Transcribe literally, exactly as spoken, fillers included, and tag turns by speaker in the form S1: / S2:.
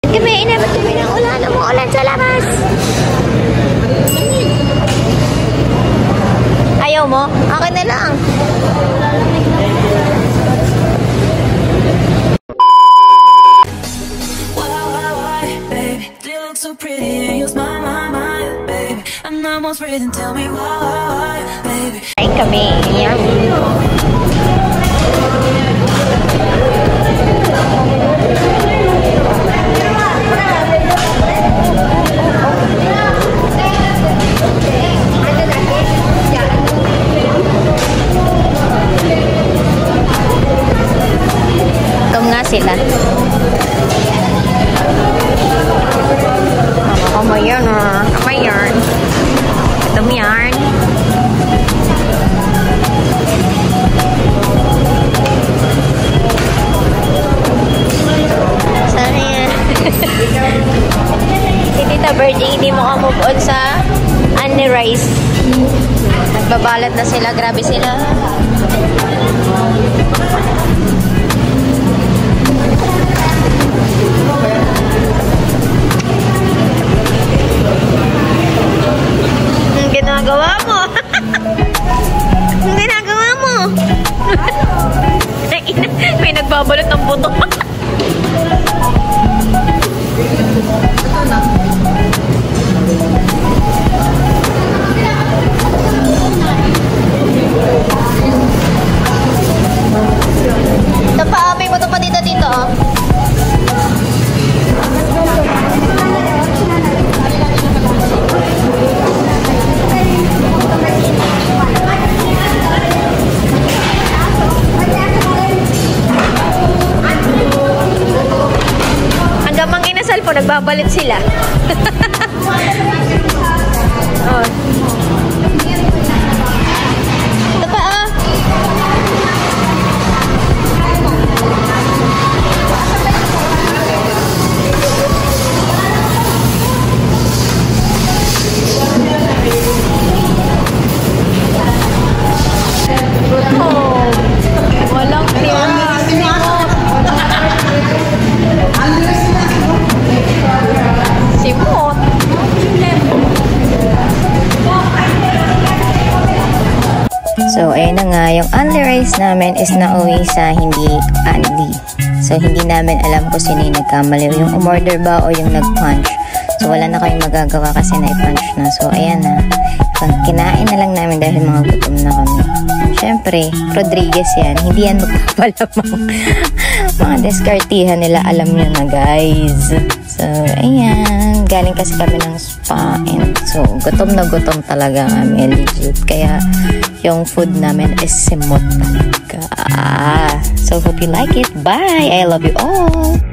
S1: Kami, inabot kami ng ulan. Umuulan sa labas. Ayaw mo? Akin na lang.
S2: So pretty and you smile my mind, baby. I'm almost breathing, tell me why, baby.
S1: Ay kami, yan. Tum nga sila. Ako yan ah. Ako yan. Ito mo yan. Sana yan. Si Tita Birdie, hindi mo ka-move on sa Annie Rice. Nagbabalat na sila. Grabe sila. Ginagawa mo. Ang ginagawa mo. May nagbabalot ng buto. Ito pa, may buto pa dito dito. Oh. Po, nagbabalit sila. Oh. Ito pa ah. Oh. Walang tira. Simot. So, ayun na nga. Yung only rice namin is nauwi sa hindi only. So, hindi namin alam kung sino yung nagkamali. Yung umorder ba o yung nag-punch. So, wala na kayong magagawa kasi na-punch na. So, ayan na. Kinain na lang namin dahil mga gutom na kami. Siyempre, Rodriguez yan. Hindi yan magpapalamang. Mga deskartihan nila, alam nyo na guys. So, ayan. Galing kasi kami ng spa. And so, gutom na gutom talaga kami. Legit. Kaya, yung food namin is simot talaga. So, hope you like it. Bye! I love you all!